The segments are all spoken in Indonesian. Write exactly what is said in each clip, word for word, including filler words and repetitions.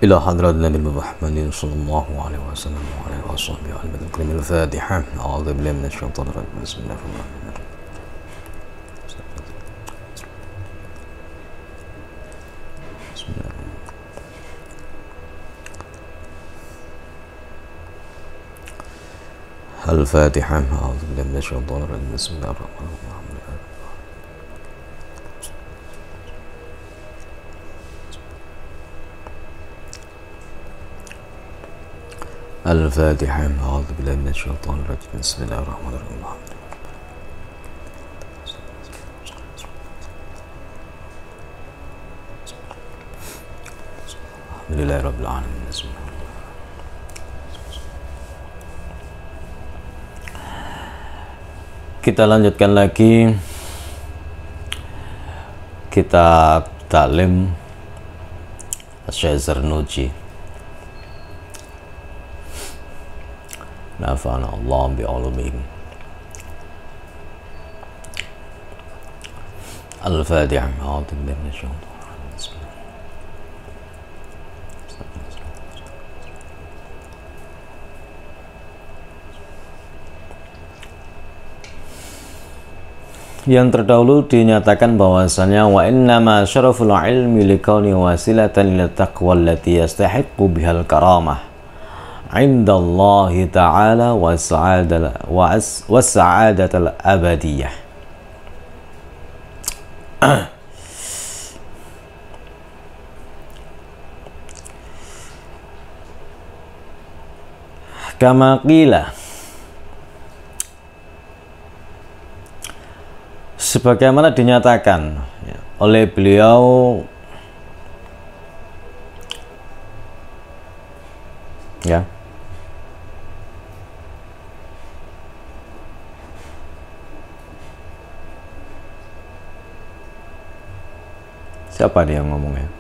إلى حضرة النبي محمد صلى الله عليه وسلم وعلى آله وصحبه وسلم. الكلمة الفاتحة. أعوذ بالله من الشيطان الرجيم. بسم الله الرحمن الرحيم. بسم الله الفاتحة. أعوذ بالله من الشيطان الرجيم. بسم الله الرحمن الرحيم. الفاتحة. أعوذ بالله من الشيطان الرجيم. بسم الله الرحمن الرحيم. الحمد لله رب العالمين. بسم الله. Kita lanjutkan lagi kitab Ta'lim Syekh Zarnuji. Nafa'ana Allah bi'ulumihim. Al-Fatiha. A'udzu billahi minasyaitonir rajim. Yang terdahulu dinyatakan bahwasanya wa innama syaraful ilmi liqauni wasilatan ila taqwa allati yastahiqqu bihal karamah indallahi ta'ala wa sa'adatal abadiyah. Kama qila, sebagaimana dinyatakan ya, oleh beliau ya, siapa dia yang ngomong ya?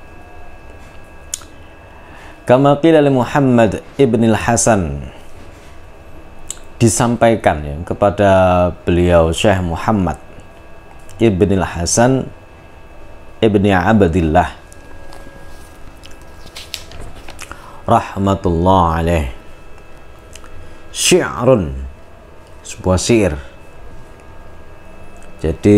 Kama qila li Muhammad ibn al-Hasan, disampaikan ya kepada beliau Syekh Muhammad ibn al-Hasan ibn Abdillah rahmatullah alaih, syi'run, sebuah syair. Jadi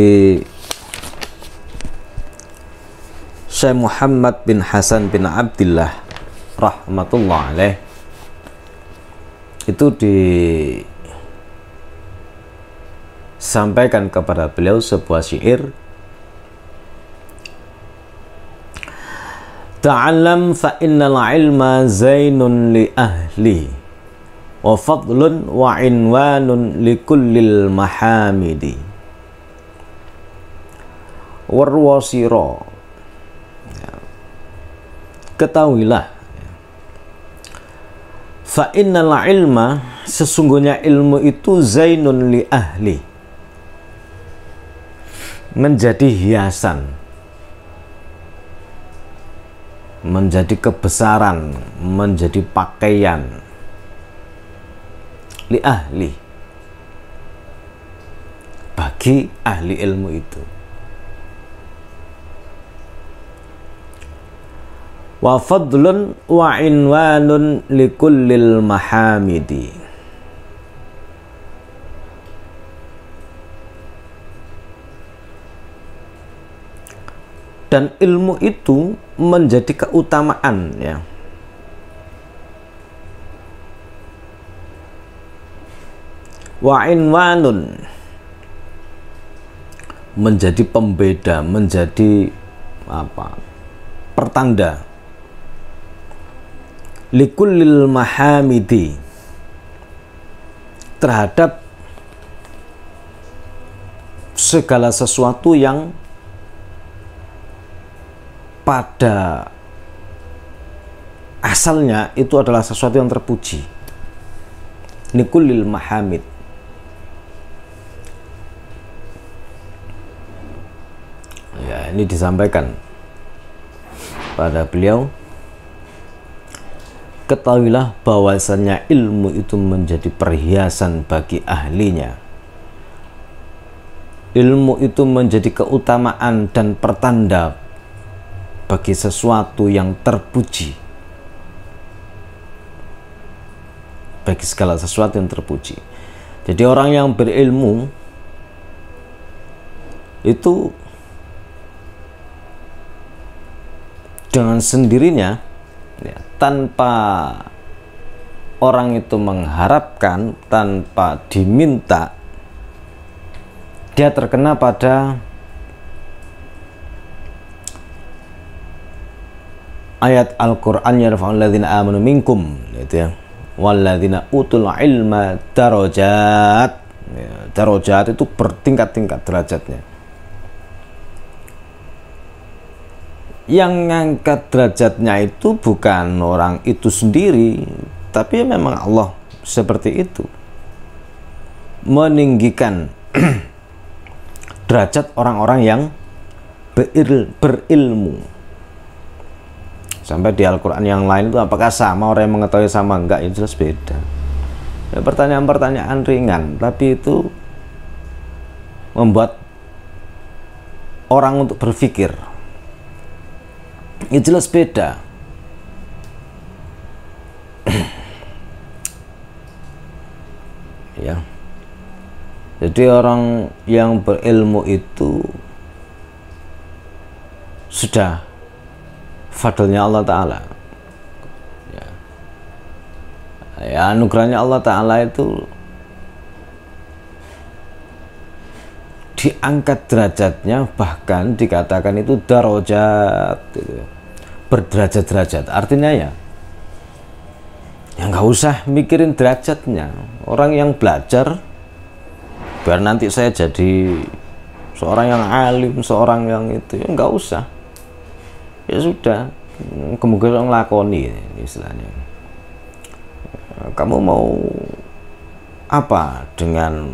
Syekh Muhammad bin Hasan bin Abdillah rahmatullah alaih itu disampaikan kepada beliau sebuah syair. Ta'allam fa innal ilma zainun li ahli wa fadlun wa inwanun li kullil mahamidi warwasira. Ketahuilah, fa innal ilma, sesungguhnya ilmu itu zainun li ahli, menjadi hiasan, menjadi kebesaran, menjadi pakaian li ahli, bagi ahli ilmu itu. Wa fadlun wa inwanun likullil mahamidi, dan ilmu itu menjadi keutamaan ya, wa inwanun, menjadi pembeda, menjadi apa, pertanda, likullil mahamidi, terhadap segala sesuatu yang pada asalnya itu adalah sesuatu yang terpuji. Likullil mahamid, ya, ini disampaikan pada beliau. Ketahuilah bahwasannya ilmu itu menjadi perhiasan bagi ahlinya. Ilmu itu menjadi keutamaan dan pertanda bagi sesuatu yang terpuji. bagi segala sesuatu yang terpuji. Jadi orang yang berilmu itu dengan sendirinya ya, tanpa orang itu mengharapkan, tanpa diminta, dia terkena pada ayat Al-Quran, yarfa'ul ladzina amanu minkum, gitu ya, walladzina utul ilma darajat. Ya, darajat itu bertingkat-tingkat derajatnya. Yang ngangkat derajatnya itu bukan orang itu sendiri, tapi memang Allah seperti itu, meninggikan derajat orang-orang yang beril, berilmu. Sampai di Al-Quran yang lain itu apakah sama, orang yang mengetahui sama enggak, itu jelas beda. Ya, pertanyaan-pertanyaan ringan, tapi itu membuat orang untuk berpikir. Itu jelas beda. Ya. Jadi orang yang berilmu itu sudah fadlnya Allah Ta'ala. Ya. Ya, anugerahnya Allah Ta'ala itu diangkat derajatnya, bahkan dikatakan itu darajat, gitu. Berderajat-derajat. Artinya ya, ya nggak usah mikirin derajatnya. Orang yang belajar, biar nanti saya jadi seorang yang alim, seorang yang itu, ya nggak usah. Ya sudah, kemungkinan ngelakoni istilahnya. Kamu mau apa dengan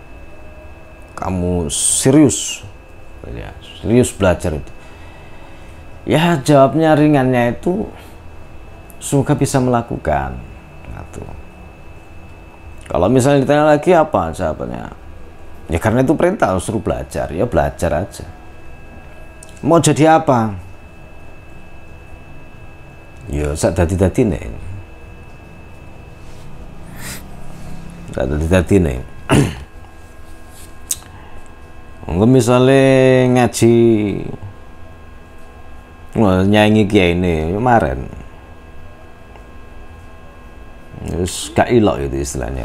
kamu serius, ya, serius belajar itu? Ya jawabnya ringannya itu semoga bisa melakukan. Gitu. Kalau misalnya ditanya lagi apa jawabannya? Ya karena itu perintah, suruh belajar, ya belajar aja. Mau jadi apa? Ya sak dadi-dadi nih. Sak dadi-dadi nih. Enggak misalnya ngaji, wah, nyanyi kiai ini kemarin, terus gak ilok itu istilahnya.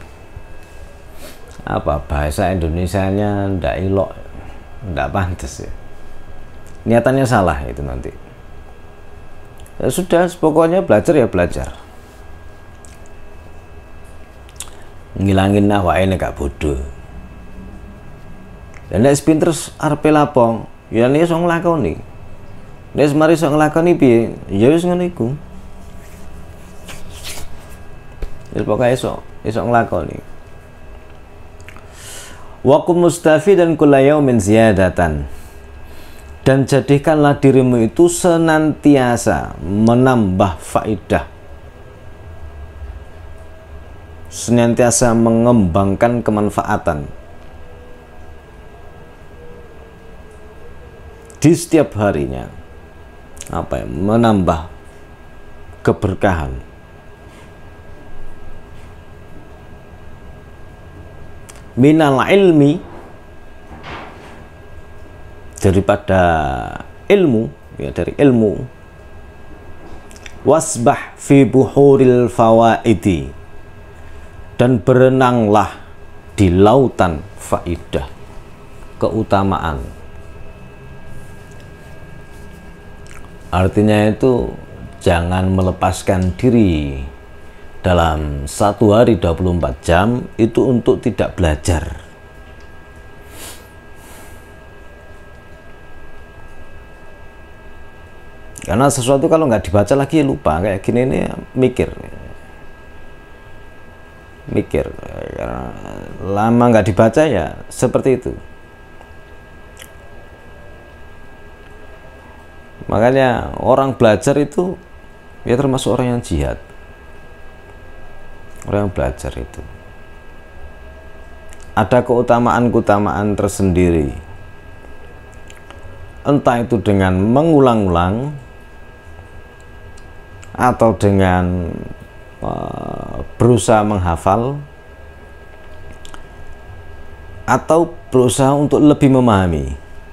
Apa bahasa Indonesianya ndak ilok, ndak pantas ya. Niatannya salah itu nanti. Ya sudah, pokoknya belajar ya belajar. Ngilangin nahwa ini gak bodoh. Dan nek pinter arepe lapong, ya nek iso nglakoni. Nek mari iso nglakoni piye? Ya wis ngono iku. Wis pokoke iso, iso nglakoni. Wa kum mustafidan kulla yaumin ziyadatan. Dan jadikanlah dirimu itu senantiasa menambah faidah, senantiasa mengembangkan kemanfaatan di setiap harinya. Apa ya, menambah keberkahan. Minal ilmi, daripada ilmu, ya dari ilmu. Wasbah fi buhuril fawaidi, dan berenanglah di lautan faidah, keutamaan. Artinya itu jangan melepaskan diri dalam satu hari dua puluh empat jam itu untuk tidak belajar. Karena sesuatu kalau nggak dibaca lagi lupa, kayak gini ini mikir, mikir. Karena lama nggak dibaca ya seperti itu. Makanya orang belajar itu ya termasuk orang yang jihad. Orang yang belajar itu ada keutamaan-keutamaan tersendiri. Entah itu dengan mengulang-ulang atau dengan uh, berusaha menghafal atau berusaha untuk lebih memahami.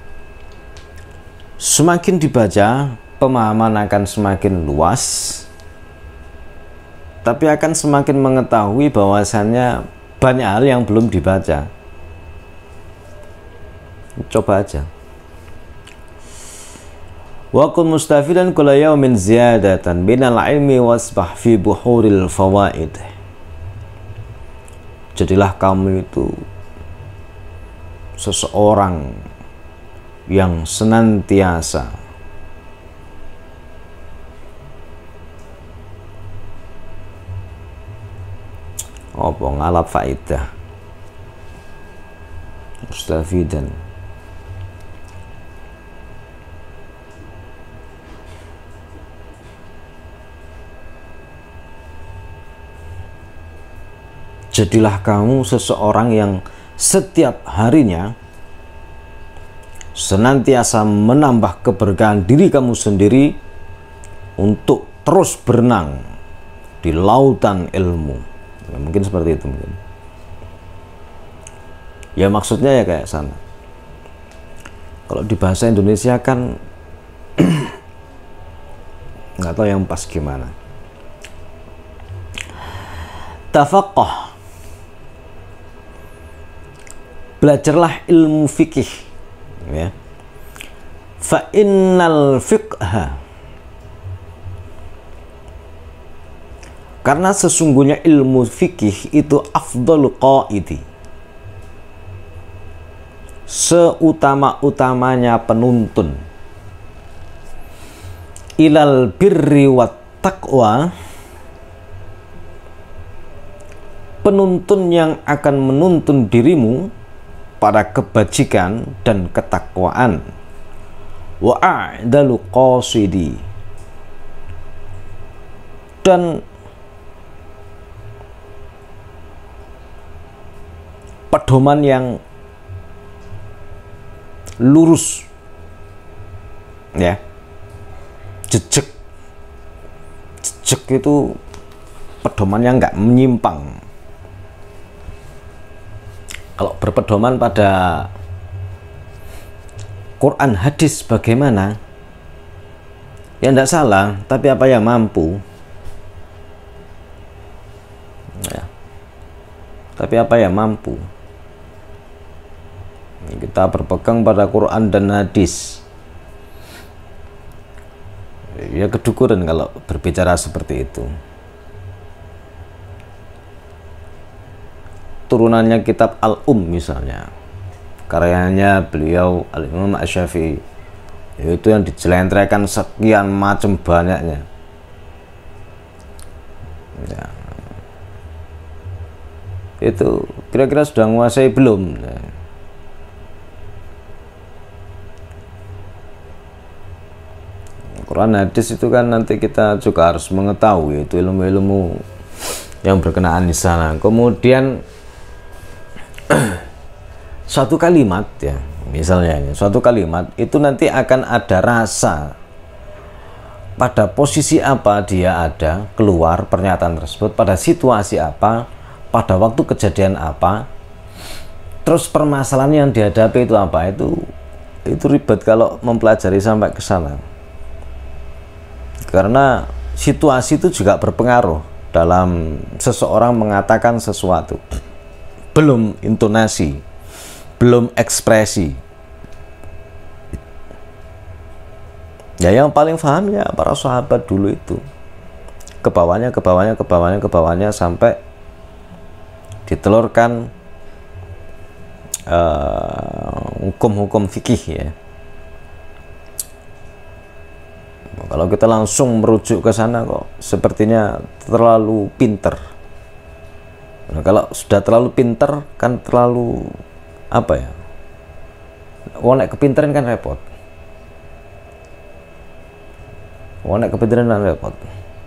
Semakin dibaca, pemahaman akan semakin luas, tapi akan semakin mengetahui bahwasannya banyak hal yang belum dibaca. Coba aja. Wa kun mustafidan kulla yawmin ziyadatan binal ilmi wasbah fi buhuril fawaid. Jadilah kamu itu seseorang yang senantiasa apa ngalap faidah mustafidan jadilah kamu seseorang yang setiap harinya senantiasa menambah keberkahan diri kamu sendiri untuk terus berenang di lautan ilmu. Ya, mungkin seperti itu mungkin. Ya maksudnya ya kayak sana. Kalau di bahasa Indonesia kan nggak tahu yang pas gimana. Tafaqqah. Belajarlah ilmu fikih. Ya. Fa innal fiqha, karena sesungguhnya ilmu fikih itu afdhalu qaidi, seutama-utamanya penuntun, ilal birri wat taqwa, penuntun yang akan menuntun dirimu pada kebajikan dan ketakwaan. Wa a'dalu qasidi, dan pedoman yang lurus, ya, jejak jejak itu pedoman yang nggak menyimpang. Kalau berpedoman pada Quran hadis bagaimana? Ya tidak salah, tapi apa yang mampu? Ya. Tapi apa yang mampu? Kita berpegang pada Quran dan hadis. Ya kedukuran kalau berbicara seperti itu. Turunannya kitab Al-Um misalnya, karyanya beliau Al-Imam Asy-Syafi'i, itu yang dijelentrekan sekian macam banyaknya. Ya. Itu kira-kira sudah menguasai belum? Ya. Quran hadis itu kan nanti kita juga harus mengetahui itu ilmu-ilmu yang berkenaan di sana. Kemudian suatu kalimat, ya misalnya suatu kalimat itu nanti akan ada rasa pada posisi apa dia ada keluar pernyataan tersebut, pada situasi apa, pada waktu kejadian apa, terus permasalahan yang dihadapi itu apa. Itu itu ribet kalau mempelajari sampai ke sana, karena situasi itu juga berpengaruh dalam seseorang mengatakan sesuatu. Belum intonasi, belum ekspresi. Ya yang paling paham ya para sahabat dulu itu. Kebawahnya, kebawahnya, kebawahnya, kebawahnya sampai ditelurkan hukum-hukum uh, fikih ya. Kalau kita langsung merujuk ke sana kok sepertinya terlalu pinter. Nah, kalau sudah terlalu pinter kan terlalu apa ya? Wong nek kepinteran kan repot. Wong nek kepinteran kan repot.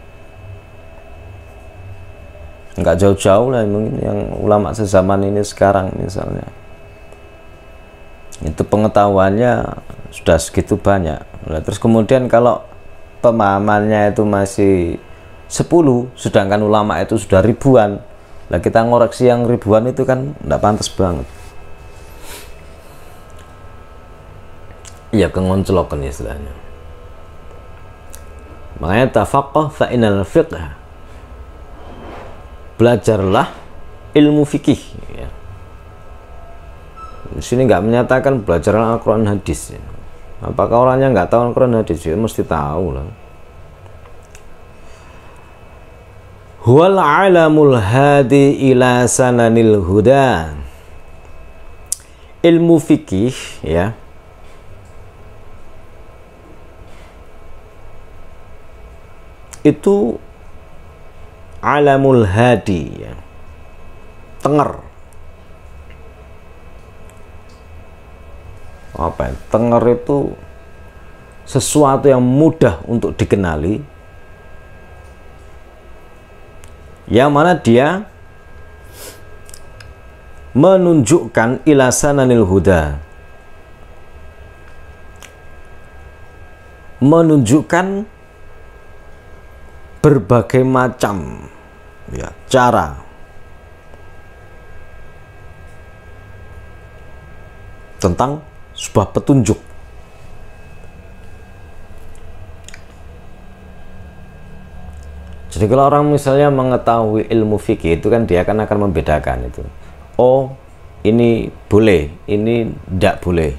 Enggak jauh-jauh lah mungkin yang ulama sezaman ini sekarang misalnya. Itu pengetahuannya sudah segitu banyak. Nah, terus kemudian kalau pemahamannya itu masih sepuluh, sedangkan ulama itu sudah ribuan. Lah kita ngoreksi yang ribuan itu kan tidak pantas banget. Ya kengonclokan istilahnya. Makanya tafaqqah fa innal fiqh, belajarlah ilmu fikih ya. Di sini nggak menyatakan belajar Al-Quran hadis ya. Apakah orangnya nggak tahu Al-Quran hadis ya? Mesti tahu lah. Huwal alamul hadi ila sananil huda. Ilmu fikih ya, itu alamul hadi ya, tenger. Apa ya? Tenger itu sesuatu yang mudah untuk dikenali, yang mana dia menunjukkan ila sananil huda, menunjukkan berbagai macam ya cara tentang sebuah petunjuk. Jadi kalau orang misalnya mengetahui ilmu fikih itu kan dia kan akan membedakan itu. Oh, ini boleh, ini tidak boleh.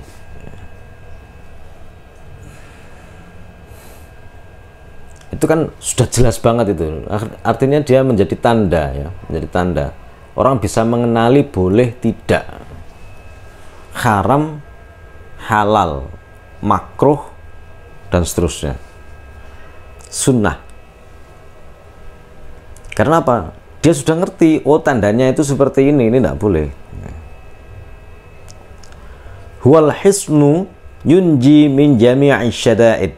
Itu kan sudah jelas banget itu. Artinya dia menjadi tanda ya, menjadi tanda. Orang bisa mengenali boleh tidak, haram, halal, makruh, dan seterusnya. Sunnah. Karena apa? Dia sudah ngerti, oh tandanya itu seperti ini, ini tidak boleh. Huwal hisnu yunji min jami'i syada'id.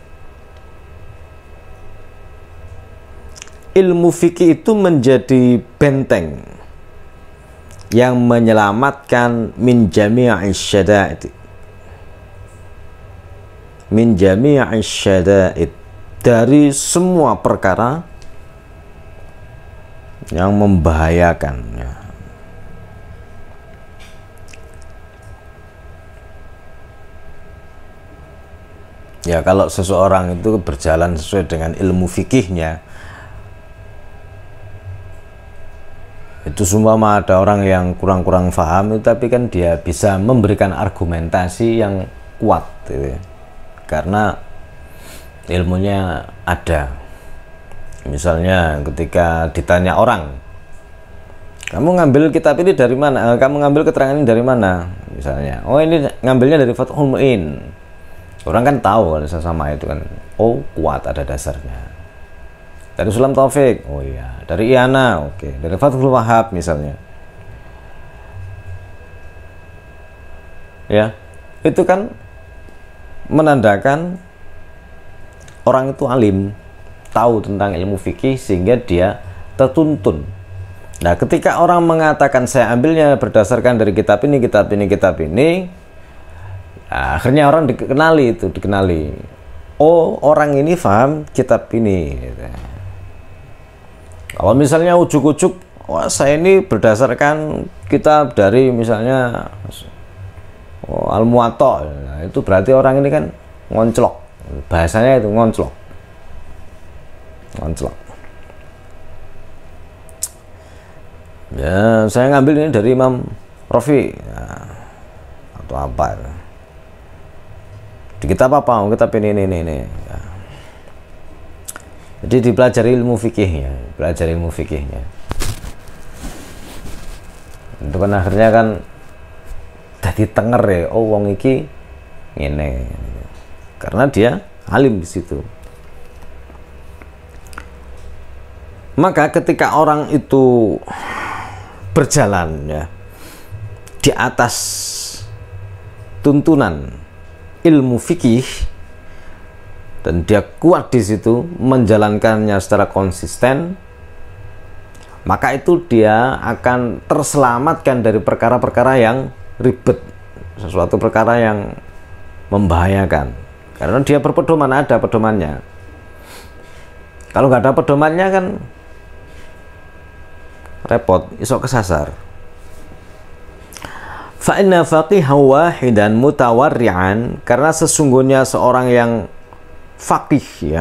Ilmu fikih itu menjadi benteng yang menyelamatkan min jami'i syada'id, min jami'i syada'id, dari semua perkara yang membahayakan ya. Ya kalau seseorang itu berjalan sesuai dengan ilmu fikihnya, itu semua ada orang yang kurang-kurang paham itu, tapi kan dia bisa memberikan argumentasi yang kuat gitu ya. Karena ilmunya ada. Misalnya ketika ditanya orang, kamu ngambil kitab ini dari mana? Kamu ngambil keterangan ini dari mana? Misalnya, oh ini ngambilnya dari Fathul Mu'in. Orang kan tahu kalau sama itu kan, oh kuat ada dasarnya. Dari Sulam Taufik, oh iya. Dari Iyana, oke. Okay. Dari Fathul Wahab misalnya. Ya, itu kan menandakan orang itu alim, tahu tentang ilmu fikih sehingga dia tertuntun. Nah, ketika orang mengatakan saya ambilnya berdasarkan dari kitab ini, kitab ini, kitab ini, nah, akhirnya orang dikenali itu, dikenali. Oh, orang ini paham kitab ini. Kalau misalnya ujuk-ujuk, wah saya ini berdasarkan kitab dari misalnya oh, Al-Muwatta, nah, itu berarti orang ini kan ngonclok. Bahasanya itu ngonclok. Ngonclok. Ya, saya ngambil ini dari Imam Rafi ya, atau apa ya. Di kitab apa? Kitab ini ini ini. Ya. Jadi dipelajari ilmu fikihnya, pelajari ilmu fikihnya. Itu kan akhirnya kan jadi tenger ya. Oh, wong iki ngene. Karena dia alim di situ. Maka ketika orang itu berjalan ya di atas tuntunan ilmu fikih dan dia kuat di situ menjalankannya secara konsisten, maka itu dia akan terselamatkan dari perkara-perkara yang ribet, sesuatu perkara yang membahayakan, karena dia berpedoman, ada pedomannya. Kalau nggak ada pedomannya kan repot, isok kesasar. Fa inna faqihan wahidan mutawarri'an, karena sesungguhnya seorang yang faqih ya,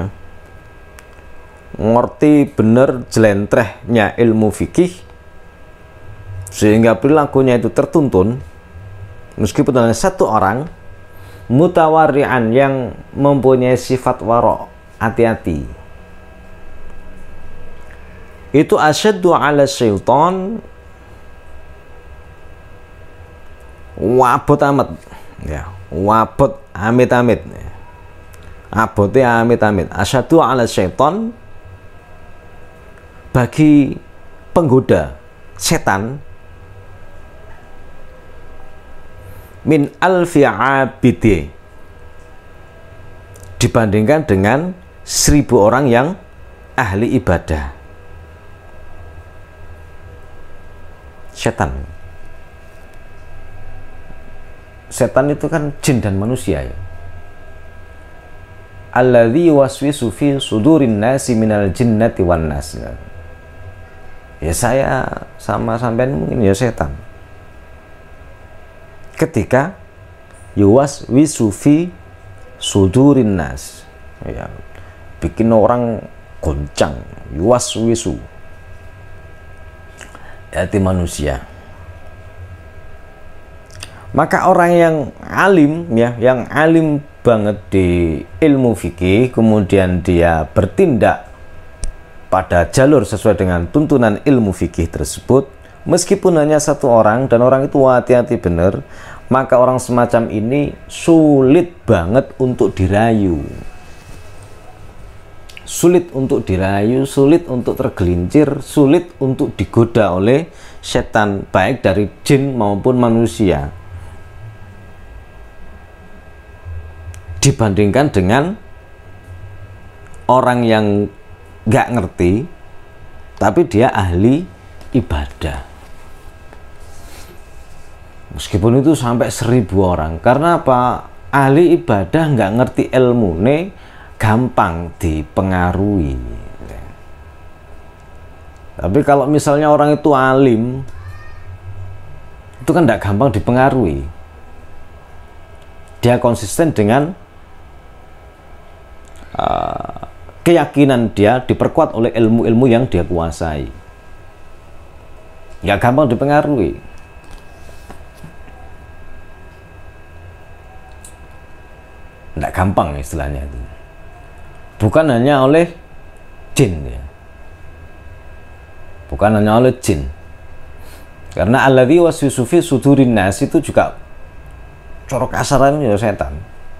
ngerti bener jelentrehnya ilmu fikih sehingga perilakunya itu tertuntun, meskipun hanya satu orang, mutawarri'an yang mempunyai sifat waro', hati-hati, itu asyaddu ala syaitan, wabot amat ya, wabot amit-amit, abotnya amit-amit, asyaddu ala syaitan, bagi penggoda setan, min alfi abidi, dibandingkan dengan seribu orang yang ahli ibadah. Setan setan itu kan jin dan manusia ya. Alladzi waswisu fi sudurin nasi minal jinnati wan nas. Ya saya sama sampean mungkin ya setan. Ketika yuwas wisufi sudurin nas, ya, bikin orang goncang, yuwas wisu, hati manusia. Maka orang yang alim ya, yang alim banget di ilmu fikih, kemudian dia bertindak pada jalur sesuai dengan tuntunan ilmu fikih tersebut, meskipun hanya satu orang dan orang itu hati-hati benar, maka orang semacam ini sulit banget untuk dirayu, sulit untuk dirayu, sulit untuk tergelincir, sulit untuk digoda oleh setan, baik dari jin maupun manusia, dibandingkan dengan orang yang nggak ngerti tapi dia ahli ibadah, meskipun itu sampai seribu orang. Karena apa? Ahli ibadah nggak ngerti ilmu nih, gampang dipengaruhi. Tapi kalau misalnya orang itu alim, itu kan nggak gampang dipengaruhi. Dia konsisten dengan uh, keyakinan dia, diperkuat oleh ilmu-ilmu yang dia kuasai, nggak gampang dipengaruhi. Nggak gampang istilahnya itu. Bukan hanya oleh jin ya, bukan hanya oleh jin, karena alladzi waswisu fi sudurin nas itu juga corok kasarannya ya setan.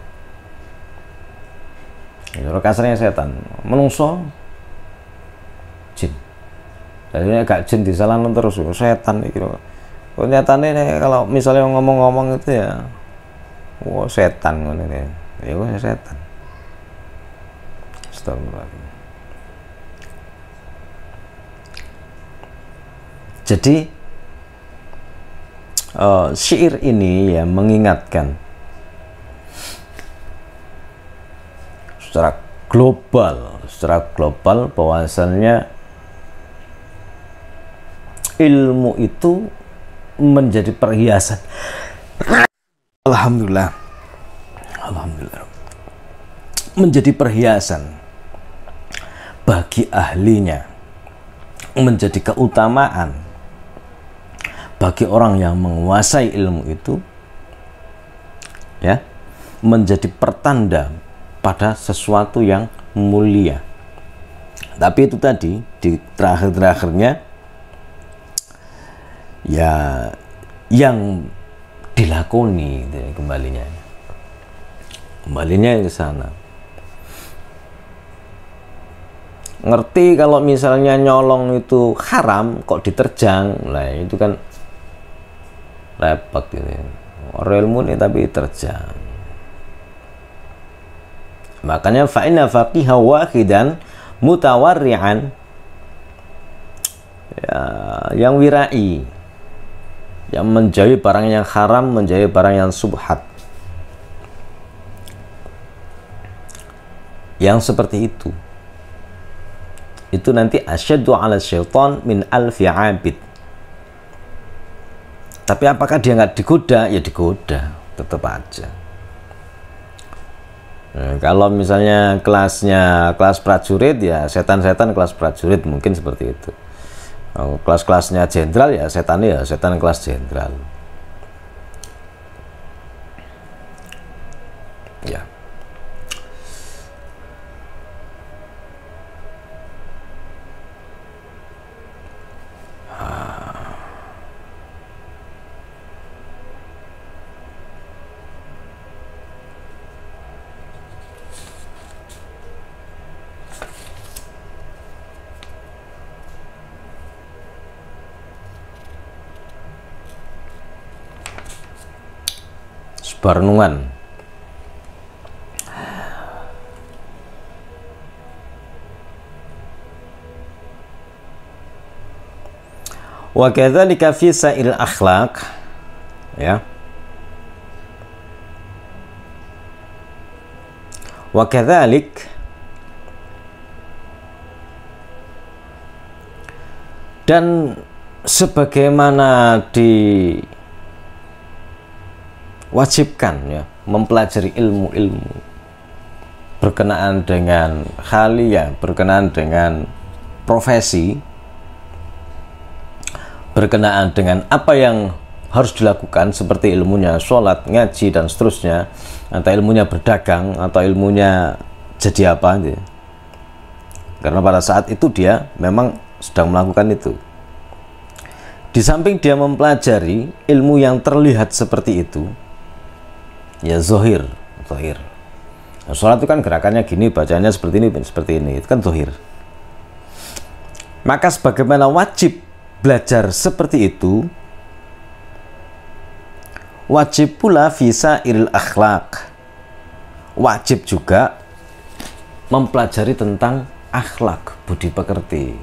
Corok kasarnya setan, menungso jin. Jadi agak jin disalahin terus setan gitu. Nyatane kalau misalnya ngomong-ngomong itu ya, wah setan ngono ya. Ya wah setan. Astagfirullah. Jadi uh, syair ini ya mengingatkan secara global, secara global bahwasannya ilmu itu menjadi perhiasan. Alhamdulillah, alhamdulillah, menjadi perhiasan bagi ahlinya, menjadi keutamaan bagi orang yang menguasai ilmu itu, ya, menjadi pertanda pada sesuatu yang mulia. Tapi itu tadi di terakhir-terakhirnya ya yang dilakoni gitu, kembalinya kembalinya ke sana. Ngerti kalau misalnya nyolong itu haram kok diterjang, lah itu kan repot gitu. Orang ilmu nih tapi terjang. Makanya fa'inna faqiha wahidan mutawarri'an, ya, yang wirai, yang menjauhi barang yang haram, menjauhi barang yang subhat, yang seperti itu itu nanti asyaddu 'ala syaitan min alfi 'abid. Tapi apakah dia nggak digoda? Ya digoda, tetap aja. Nah, kalau misalnya kelasnya kelas prajurit, ya setan-setan kelas prajurit mungkin seperti itu. Kalau kelas-kelasnya jenderal, ya setannya ya setan kelas jenderal. Ya. Sebuah renungan. Wa kadzalika fi sa'il akhlaq, ya. Wa kadzalik, dan sebagaimana diwajibkan ya mempelajari ilmu-ilmu berkenaan dengan khaliyah, berkenaan dengan profesi, berkenaan dengan apa yang harus dilakukan seperti ilmunya sholat, ngaji dan seterusnya, atau ilmunya berdagang, atau ilmunya jadi apa gitu. Karena pada saat itu dia memang sedang melakukan itu. Di samping dia mempelajari ilmu yang terlihat seperti itu, ya zohir, zohir. Nah, sholat itu kan gerakannya gini, bacanya seperti ini, seperti ini, itu kan zohir. Maka sebagaimana wajib belajar seperti itu, wajib pula visa iril akhlak, wajib juga mempelajari tentang akhlak, budi pekerti.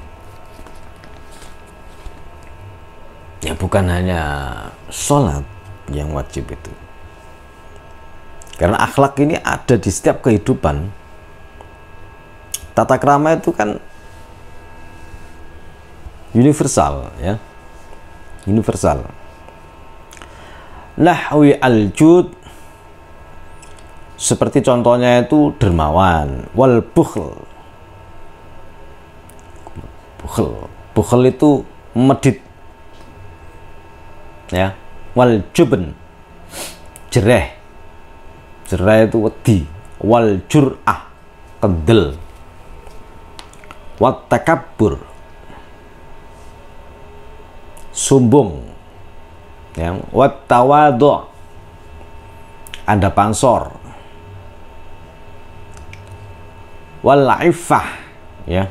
Ya bukan hanya sholat yang wajib itu, karena akhlak ini ada di setiap kehidupan. Tata krama itu kan universal, ya, universal. Nahwi al-jud, seperti contohnya itu dermawan. Wal bukhl, bukhl, bukhl itu medit, ya. Wal jubn, jereh, jereh itu wedi. Wal jur'ah, kendel. Wat takabbur, sombong, ya. Wat tawadu', ada pansor. Wal iffah, ya,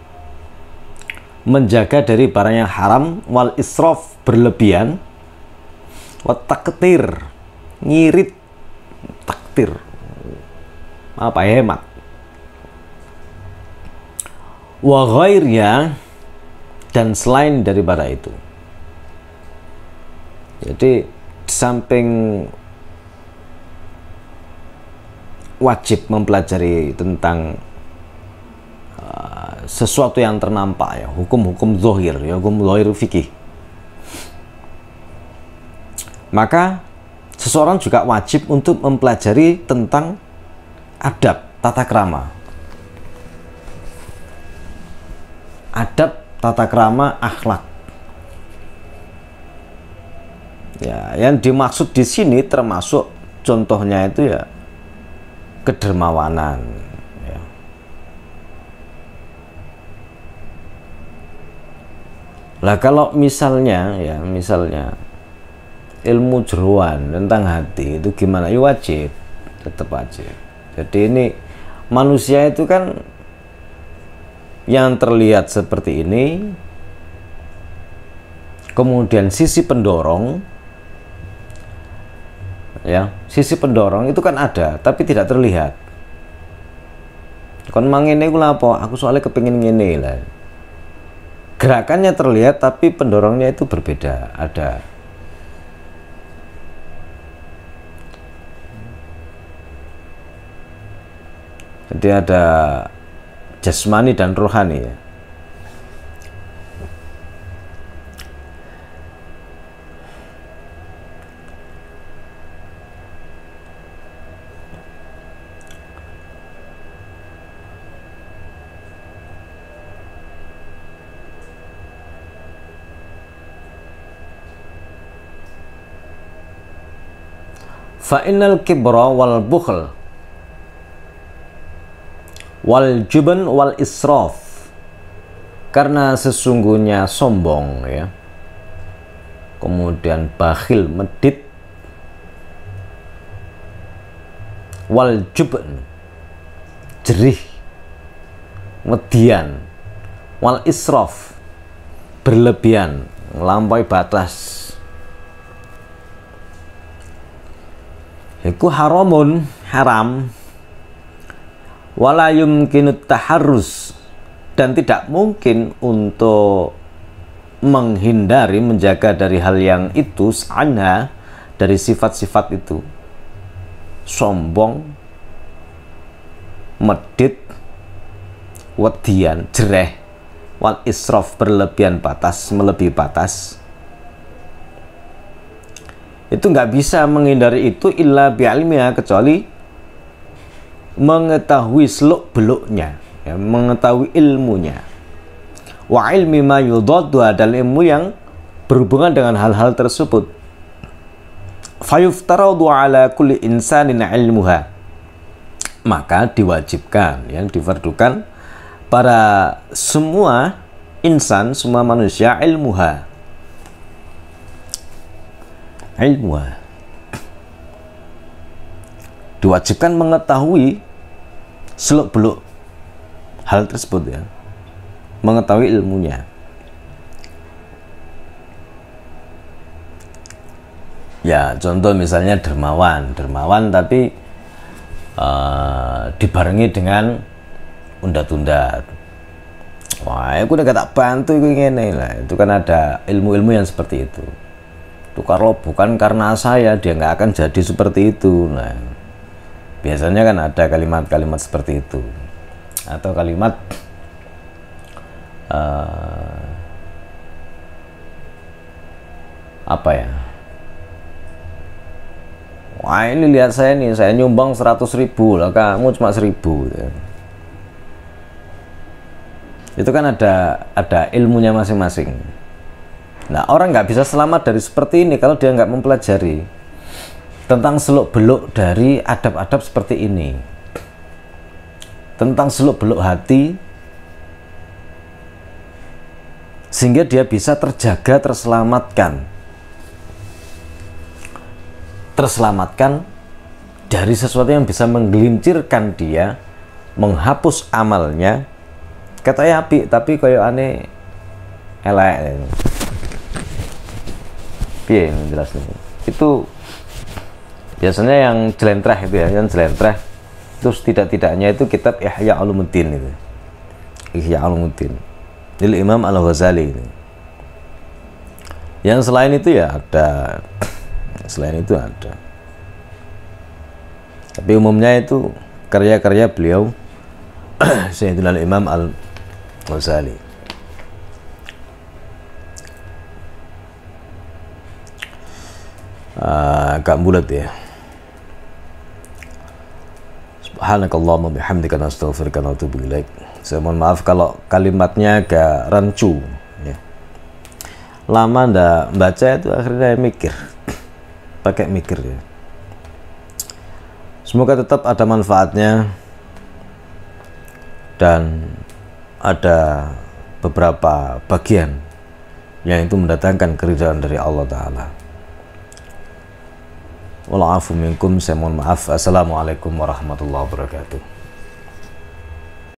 menjaga dari barang yang haram. Wal israf, berlebihan. Wat taktir, ngirit, taktir, apa hemat. Wa ghairnya, dan selain daripada itu. Jadi di samping wajib mempelajari tentang uh, sesuatu yang ternampak, ya, hukum-hukum zohir, ya, hukum zohir fikih, maka seseorang juga wajib untuk mempelajari tentang adab, tata krama, adab, tata krama, akhlak. Ya, yang dimaksud di sini termasuk contohnya itu ya kedermawanan, ya. Lah kalau misalnya ya misalnya ilmu jeroan tentang hati itu gimana? Ya wajib, tetap wajib. Jadi ini manusia itu kan yang terlihat seperti ini, kemudian sisi pendorong, ya, sisi pendorong itu kan ada tapi tidak terlihat. Kon mangene iku lapo? Aku soalnya kepingin ngene lah. Gerakannya terlihat tapi pendorongnya itu berbeda, ada. Jadi ada jasmani dan rohani, ya. Fa innal kibra wal bukhl wal jubn wal israf, karena sesungguhnya sombong ya, kemudian bakhil, medit, wal jubn, jerih, median, wal israf, berlebihan, melampaui batas, iku haramun, haram, wala yumkinut taharrus, dan tidak mungkin untuk menghindari, menjaga dari hal yang itu, anha, dari sifat-sifat itu, sombong, medit, wedian, jereh, wal israf, berlebihan batas, melebihi batas. Itu nggak bisa menghindari itu illa bi'ilmiha, kecuali mengetahui seluk beluknya, ya, mengetahui ilmunya. Wa ilmi ma yudaddu, adalah ilmu yang berhubungan dengan hal-hal tersebut. Fayuftaradu ala kulli insanin ilmuha, maka diwajibkan, yang difardukan pada semua insan, semua manusia, ilmuha, ilmuha, diwajibkan mengetahui seluk beluk hal tersebut, ya, mengetahui ilmunya. Ya, contoh misalnya dermawan, dermawan tapi uh, dibarengi dengan undat-undat. Wah, aku udah tak bantu ini lah. Itu kan ada ilmu-ilmu yang seperti itu. Itu kalau bukan karena saya, dia nggak akan jadi seperti itu. Nah, biasanya kan ada kalimat-kalimat seperti itu, atau kalimat uh, apa ya? Wah, ini lihat saya nih, saya nyumbang seratus ribu lah, kamu cuma seribu. Ya. Itu kan ada ada ilmunya masing-masing. Nah, orang nggak bisa selamat dari seperti ini kalau dia nggak mempelajari tentang seluk-beluk dari adab-adab seperti ini, tentang seluk-beluk hati, sehingga dia bisa terjaga, terselamatkan, terselamatkan dari sesuatu yang bisa menggelincirkan dia, menghapus amalnya. Katanya api, tapi kayak aneh elek. Piye jelas nih. Itu biasanya yang jelentreh itu ya, yang jelentreh. Terus tidak-tidaknya itu kitab Ihya Ulumuddin itu. Ihya Ulumuddin. Dari Imam Al-Ghazali ini. Yang selain itu ya ada. Selain itu ada. Tapi umumnya itu karya-karya beliau Sayyidina Imam Al-Ghazali. Uh, agak bulat ya. Subhanakallahumma bihamdika nastaghfiruka wa natubu ilaik. Saya mohon maaf kalau kalimatnya agak rancu ya. Lama ndak baca itu akhirnya mikir. Pakai mikir ya. Semoga tetap ada manfaatnya dan ada beberapa bagian yang itu mendatangkan keridhaan dari Allah Ta'ala. Wala'afu minkum, saya mohon maaf. Assalamualaikum warahmatullahi wabarakatuh.